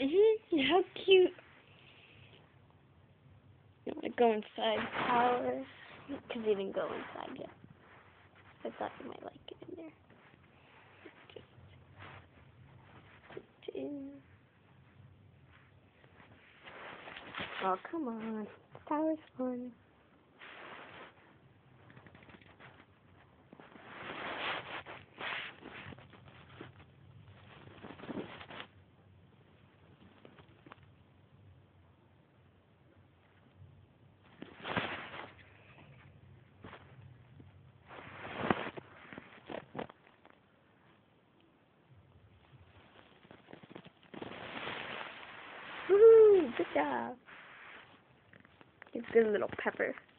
How cute. You want to go inside the tower? Because you didn't go inside yet. I thought you might like it in there. Just in. Oh, come on. The tower's fun. Woohoo! Good job. You're a good little pepper.